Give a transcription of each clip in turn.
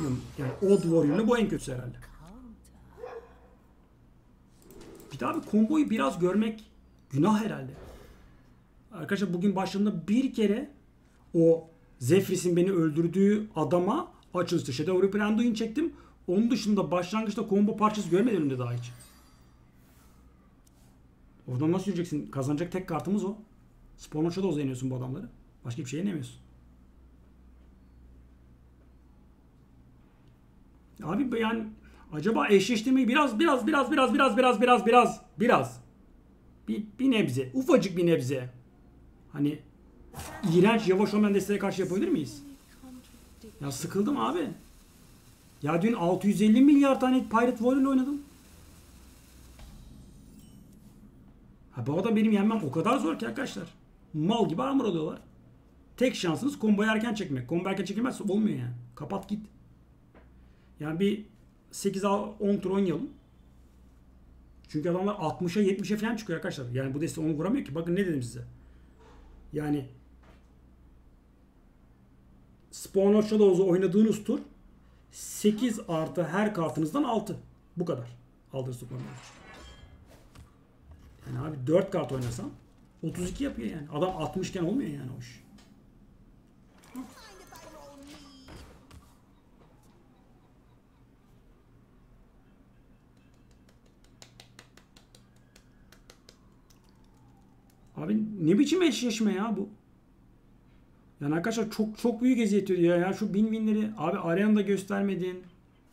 Yani Old Warrior'la bu en kötüsü herhalde. Bir daha bir komboyu biraz görmek günah herhalde. Arkadaşlar bugün başladığımda bir kere o Zephyr'in beni öldürdüğü adama açılışta Shadow Reaper Anduin çektim. Onun dışında başlangıçta combo parçası görmedim önümde daha hiç. Oradan nasıl yürüyeceksin? Kazanacak tek kartımız o. Spawn Shadows'da yeniyorsun bu adamları. Başka bir şey yenemiyorsun. Abi yani acaba eşleştirmeyi biraz bir nebze, ufacık bir nebze. Hani iğrenç yavaş olmayan desteğe karşı yapabilir miyiz? Ya sıkıldım abi. Ya dün 650 milyar tane Pirate Warrior oynadım. Ha bu adam benim yenmem o kadar zor ki arkadaşlar. Mal gibi armor alıyorlar. Tek şansınız komboyu erken çekmek. Combo erken çekilmezse olmuyor yani. Kapat git. Yani bir 8-10 tur oynayalım. Çünkü adamlar 60'a 70'e falan çıkıyor arkadaşlar. Yani bu deste onu vuramıyor ki. Bakın ne dedim size. Yani Spawn of Shadows'u oynadığınız tur 8 artı her kartınızdan 6. Bu kadar. Aldığınız toplamda. Yani abi 4 kart oynasam 32 yapıyor yani. Adam 60 iken olmuyor yani o iş. Abi ne biçim eşleşme ya bu? Yani arkadaşlar çok büyük eziyet ediyor ya. Şu bin-binleri abi arenada göstermedin.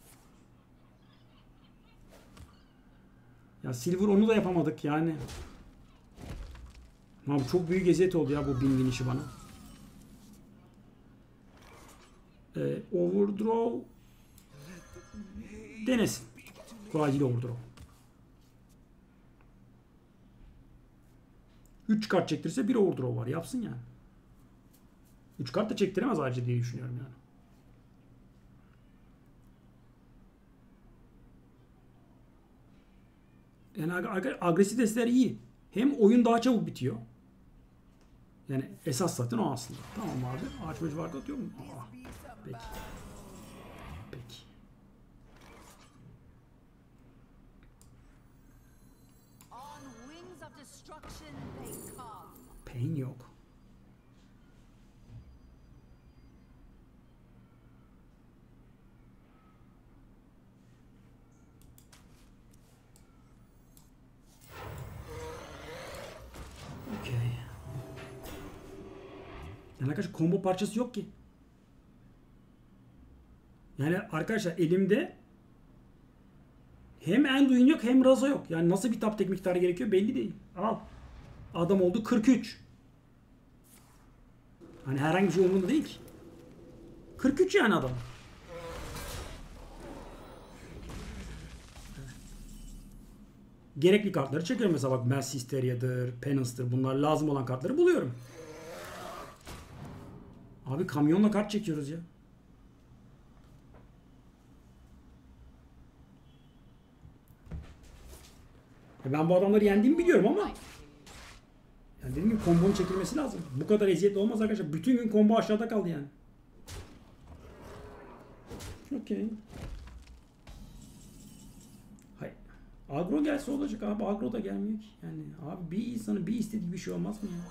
Ya Silver onu da yapamadık yani. Abi çok büyük eziyet oldu ya bu bin işi bana. Overdraw denesin. Acil overdraw. 3 kart çektirirse bir overdraw var. Yapsın yani. 3 kart da çektiremez acil diye düşünüyorum yani. Yani agresif desteler iyi. Hem oyun daha çabuk bitiyor. Yani esas zaten o aslında. Tamam abi. Ağaç böcü vardı atıyor mu? Aa, peki. Peki. Pain yok. Okay. Yani arkadaşlar combo parçası yok ki. Yani arkadaşlar elimde hem Anduin yok hem Raza yok. Yani nasıl bir tap tek miktarı gerekiyor belli değil. Al. Adam oldu 43. Hani herhangi bir şey umurunda değil ki. 43 yani adam. Gerekli kartları çekiyorum mesela bak Mass Hysteria'dır, Penance'dır bunlar lazım olan kartları buluyorum. Abi kamyonla kart çekiyoruz ya. Ben bu adamları yendiğimi biliyorum ama yani dediğim gibi kombonun çekilmesi lazım. Bu kadar eziyetli olmaz arkadaşlar. Bütün gün combo aşağıda kaldı yani. Okey. Hayır. Agro gelse olacak abi. Agro da gelmiyor ki. Yani abi bir insanın bir istediği bir şey olmaz mı ya?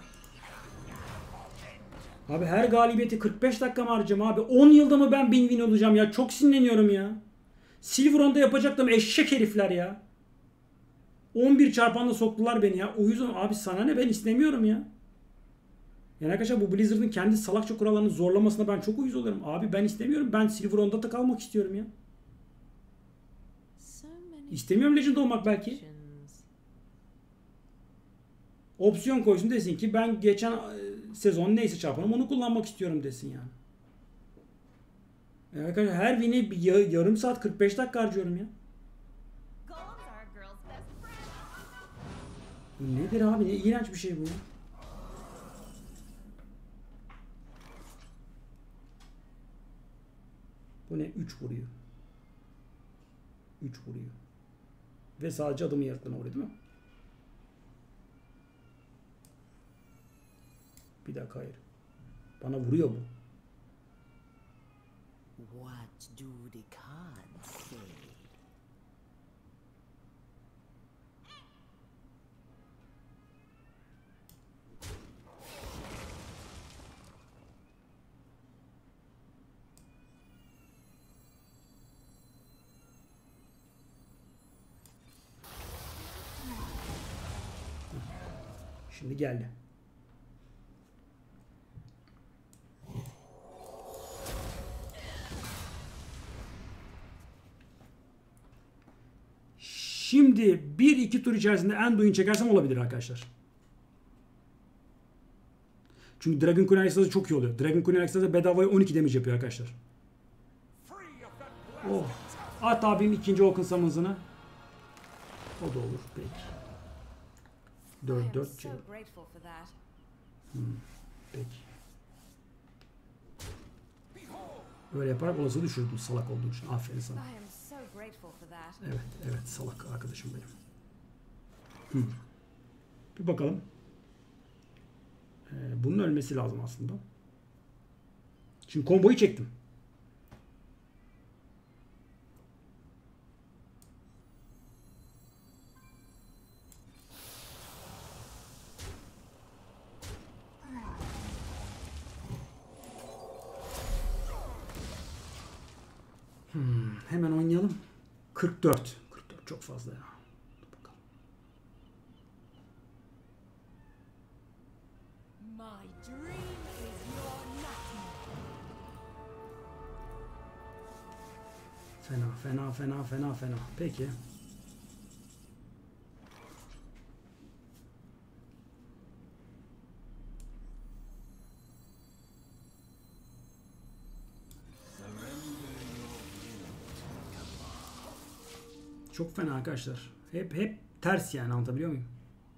Abi her galibiyeti 45 dakika mı harcayacağım abi? 10 yılda mı ben 1000 win olacağım ya? Çok sinirleniyorum ya. Silveron'da yapacaktım eşek herifler ya. 11 çarpanla soktular beni ya. O yüzden abi sana ne ben istemiyorum ya. Yani arkadaşlar bu Blizzard'ın kendi salakça kurallarını zorlamasına ben çok uyuz oluyorum. Abi ben istemiyorum. Ben Silveron'da kalmak istiyorum ya. İstemiyorum Legend olmak belki. Opsiyon koysun desin ki ben geçen sezon neyse çarpanım onu kullanmak istiyorum desin yani. Yani arkadaşlar her win'e yarım saat 45 dakika harcıyorum ya. Bu nedir abi? Ne iğrenç bir şey bu ya. Bu ne? 3 vuruyor. 3 vuruyor. Ve sadece adımı yakına vuruyor değil mi? Bir dakika hayır. Bana vuruyor bu. What do the cards say? Şimdi geldi. Şimdi 1-2 tur içerisinde Anduin çekersem olabilir arkadaşlar. Çünkü Dragon Queen Alexa'da çok iyi oluyor. Dragon Queen Alexa'da bedavaya 12 damage yapıyor arkadaşlar. Oh. At abim ikinci Oaken Summons'ını. O da olur. Peki. 4-4 çek. Peki. Böyle yaparak olası düşürdün salak olduğu için. Aferin sana. Evet, evet salak arkadaşım benim. Bir bakalım. Bunun ölmesi lazım aslında. Şimdi komboyu çektim. Hemen oynayalım. 44. 44 çok fazla ya. Dur bakalım. Fena. Peki. Çok fena arkadaşlar. Hep ters yani, anlatabiliyor muyum?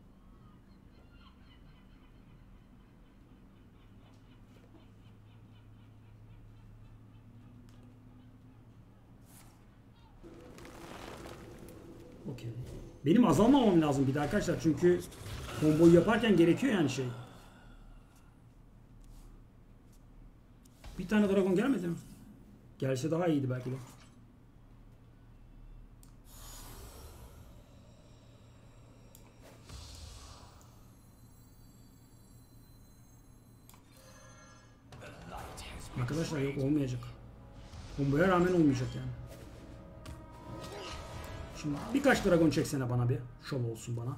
Okey. Benim azalmamam lazım bir de arkadaşlar. Çünkü komboyu yaparken gerekiyor yani şey. Bir tane dragon gelmedi mi? Gelse daha iyiydi belki de. Arkadaşlar yok, olmayacak. Komboya rağmen olmayacak yani. Şimdi birkaç dragon çeksene bana bir. Şov olsun bana.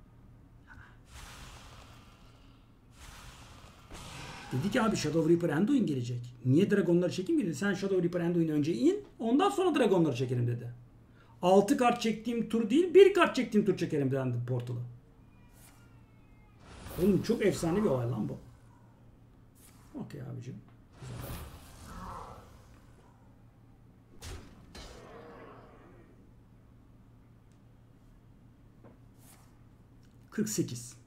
Dedi ki abi Shadow Reaper Anduin gelecek. Niye dragonları çekeyim dedi. Sen Shadow Reaper Anduin'i önce in. Ondan sonra dragonları çekelim dedi. 6 kart çektiğim tur değil, 1 kart çektiğim tur çekelim dedi Portal'ı. Oğlum çok efsane bir olay lan bu. Okey abicim. 48.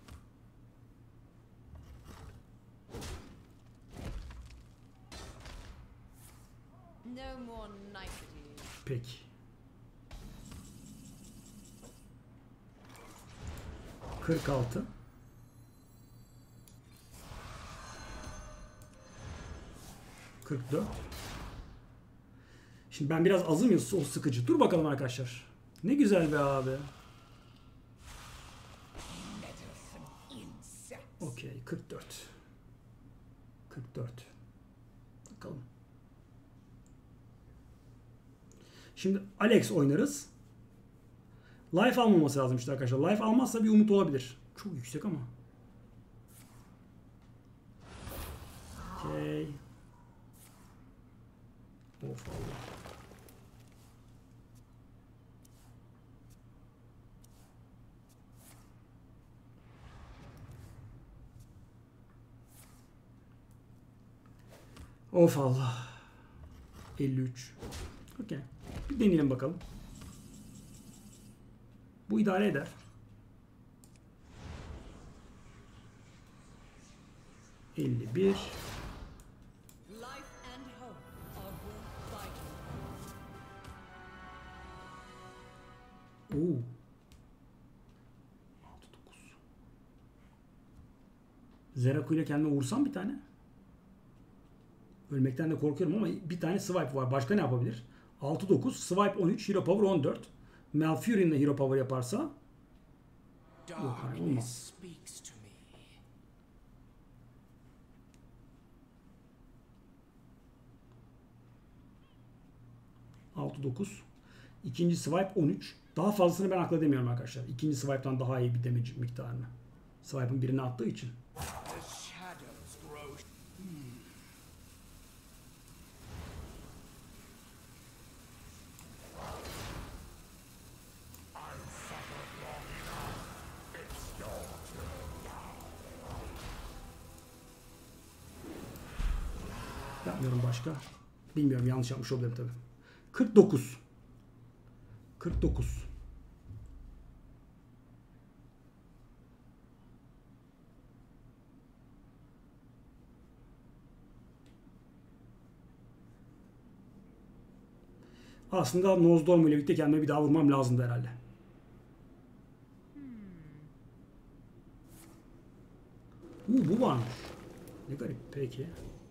Peki. Kırk altı. Kırk dört. Şimdi ben biraz azım ya, o sıkıcı. Dur bakalım arkadaşlar. Ne güzel be abi. Okey. 44. 44. Bakalım. Şimdi Alex oynarız. Life almaması lazım işte arkadaşlar. Life almazsa bir umut olabilir. Çok yüksek ama. Okey. Of Allah. Of Allah. 53. Okey. Bir deneyelim bakalım. Bu idare eder. ...51. Oo. 6-9. Zeraku ile kendime vursam bir tane. Ölmekten de korkuyorum ama bir tane swipe var. Başka ne yapabilir? 6-9, swipe 13, hero power 14. Malfurion'la hero power yaparsa yok, hayır, olmaz. Speaks to me. Altı 9. İkinci swipe 13. Daha fazlasını ben akıl edemiyorum arkadaşlar. İkinci swipe'tan daha iyi bir damage miktarını. Swipe'ın birini attığı için. The shadows grow. Yapmıyorum başka. Bilmiyorum, yanlış yapmış olabilirim tabii. 49. 49. Aslında Nozdorm ile birlikte kendime bir daha vurmam lazımdı herhalde. Bu varmış. Ne garip. Peki.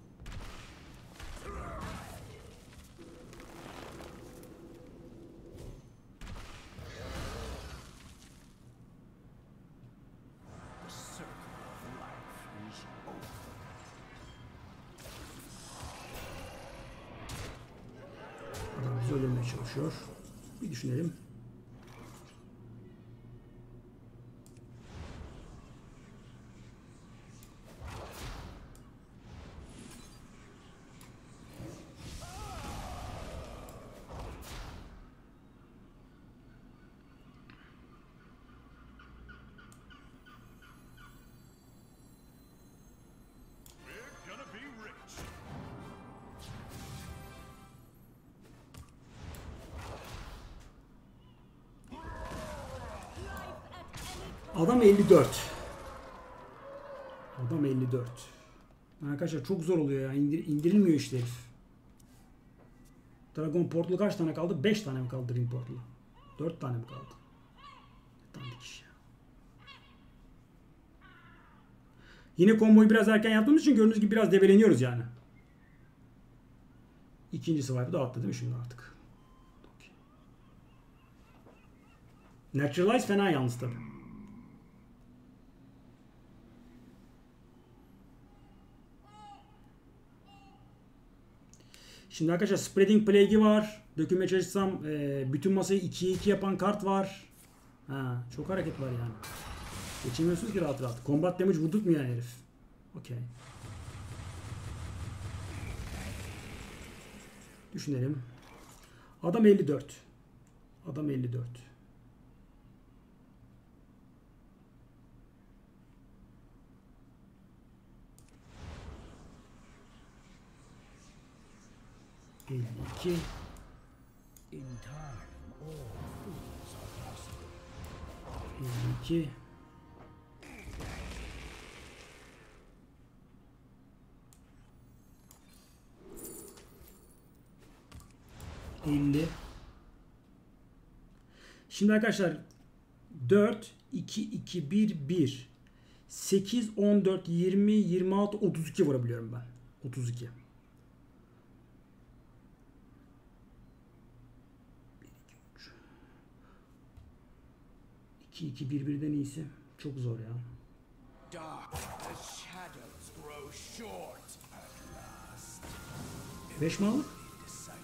The circle of life is over. Adam bizi öldürmeye çalışıyor. Bir düşünelim. We're gonna be rich. Adam 54. Adam 54. Arkadaşlar çok zor oluyor ya. İndirilmiyor işte herif. Dragon Portal kaç tane kaldı? 5 tane mi kaldı Dream Portal'a? 4 tane mi kaldı? Dandik iş ya. Yine komboyu biraz erken yaptığımız için gördüğünüz gibi biraz debeleniyoruz yani. İkinci swipe'ı da attı değil mi şimdi artık? Okay. Naturalize fena yalnız tabi. Şimdi arkadaşlar Spreading Plague'i var. Dökülmeye çalışsam bütün masayı 2'ye 2 yapan kart var. Ha, çok hareket var yani. Geçemiyorsunuz ki rahat rahat. Combat damage vurdurtmuyor yani herif. Okey. Düşünelim. Adam 54. Adam 54. ...52... In time, all fools are possible. 52... ...50... Şimdi arkadaşlar... ...4, 2, 2, 1, 1... ...8, 14, 20, 26, 32 vurabiliyorum ben. 32. 2-2-1-1'den iyisi. Çok zor ya. Dark, the shadows grow short at last. 5 mi aldık? Disciple.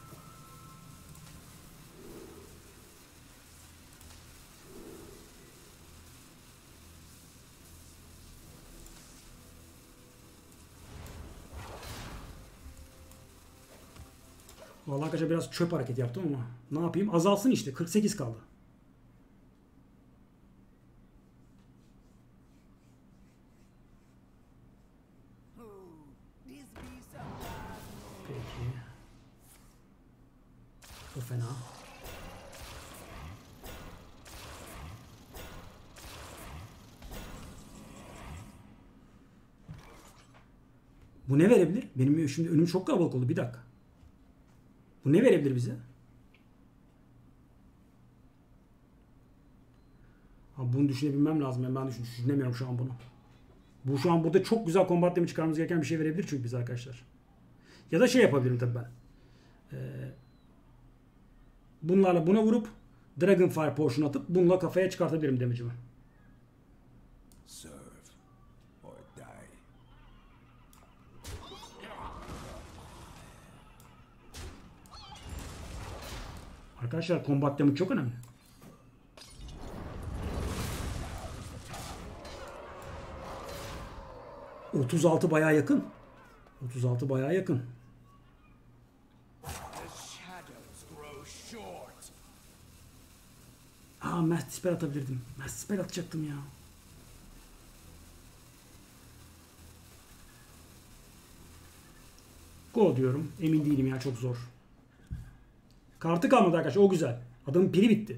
Vallahi arkadaşlar biraz çöp hareket yaptım ama ne yapayım? Azalsın işte. 48 kaldı. Peki. Bu fena. Bu ne verebilir? Benim şimdi önüm çok kalabalık oldu. Bir dakika. Bu ne verebilir bize? Ha, bunu düşünebilmem lazım. Ben düşünemiyorum şu an bunu. Bu şu an burada çok güzel combat damage çıkarmamız gereken bir şey verebilir çünkü biz arkadaşlar. Ya da şey yapabilirim tabii ben. Bunlarla buna vurup Dragonfire Potion atıp bununla kafaya çıkartabilirim damage'imi. Serve or die. Arkadaşlar combat damage çok önemli. ...36 bayağı yakın. 36 bayağı yakın. The shadows grow short. Mass Dispel atabilirdim. Mass Dispel atacaktım ya. Go diyorum. Emin değilim ya, çok zor. Kartı kalmadı arkadaşlar, o güzel. Adamın pili bitti.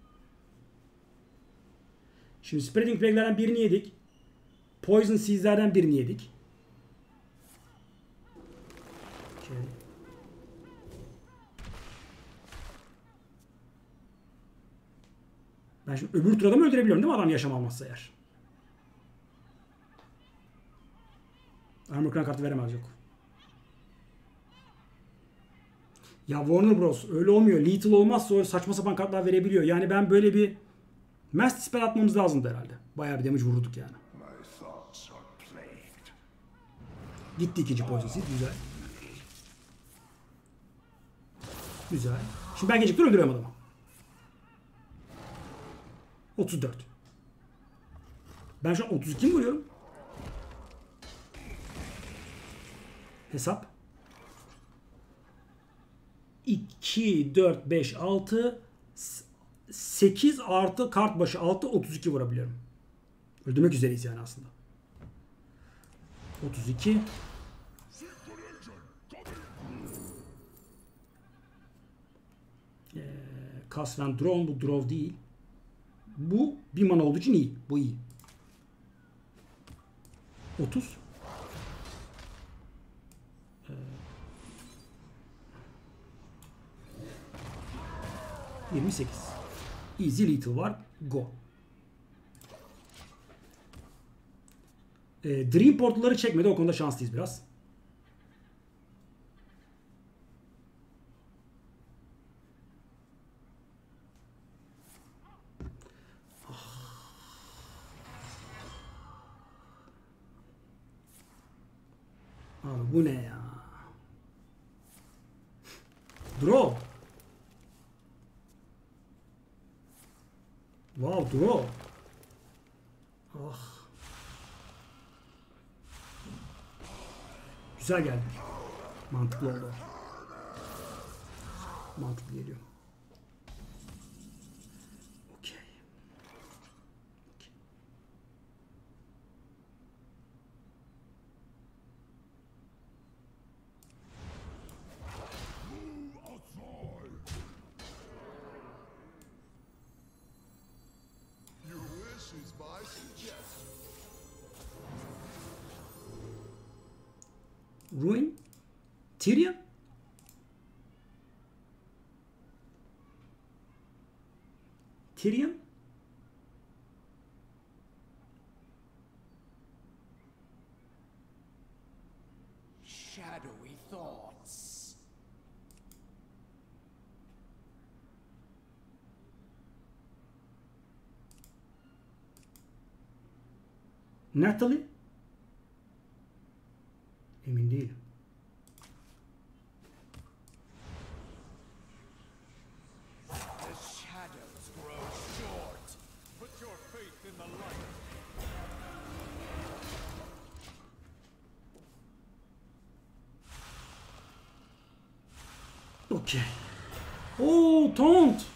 Şimdi Spreading Plague'lerden birini yedik. Poison Seeds'lerden birini yedik. Okay. Ben şimdi öbür turda mı öldürebiliyorum değil mi adam yaşam almazsa eğer? Armor Crown kartı veremez, yok. Ya Warner Bros. Öyle olmuyor. Lethal olmazsa öyle saçma sapan kartlar verebiliyor. Yani ben böyle bir Mass Dispel atmamız lazımdı herhalde. Bayağı bir damage vurduk yani. My thoughts are plagued. Gitti ikinci Poison Seed. Güzel. Güzel. Şimdi ben geciktir öldürüyorum adamı. 34. Ben şu an 32 mi vuruyorum? Hesap. 2, 4, 5, 6, 8 artı kart başı 6, 32 vurabiliyorum. Öldürmek üzereyiz yani aslında. 32. Cast and Drone, bu draw değil. Bu bir mana olduğu için iyi. Bu iyi. 30. 28. Easy Lethal var. Go. Dream portalları çekmedi. O konuda şanslıyız biraz. Abi bu ne ya? Draw. Wow, draw. Ah. Güzel geldi. Mantıklı oldu. Mantıklı geliyor. Okey. Your wish is my suggestion. Ruin. Tyrion. Tyrion. Shadowy thoughts. Natalie. Emin değilim. The shadows grow short. Put your faith in the light. Okey. Oo, taunt.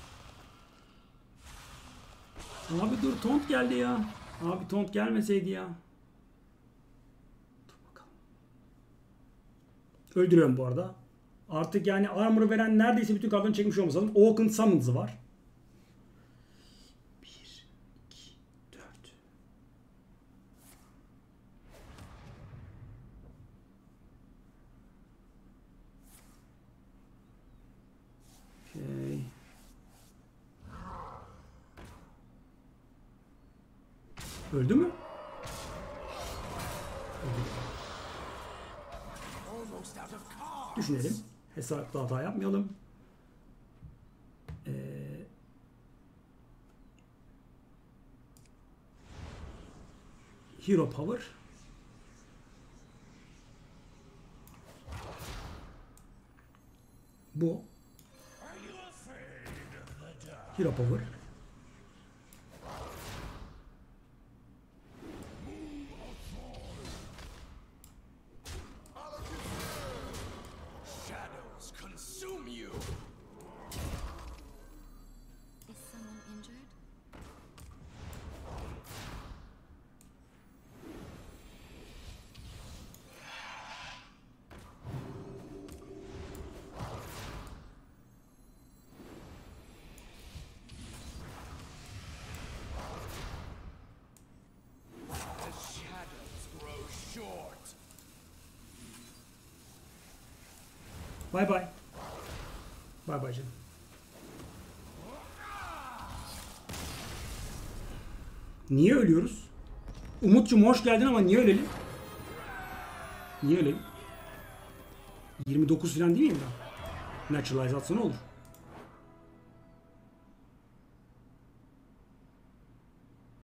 Abi dur, taunt geldi ya. Abi taunt gelmeseydi ya. Dur bakalım. Öldürüyorum bu arada. Artık yani armor'ı veren neredeyse bütün kartlarını çekmiş olması lazım. Oaken Summons'ı var. 1, 2, 4. Okay. Öldü mü? Almost out of cards. Düşünelim. Hesapta hata yapmayalım. Hero Power. Bu. Hero Power. Shadows consume you. Is someone injured? The shadows grow short. Bay bay. Bay bay canım. Niye ölüyoruz? Umut'cum hoş geldin ama niye ölelim? Niye ölelim? 29 falan değil miyim ben? Naturalize atsa ne olur?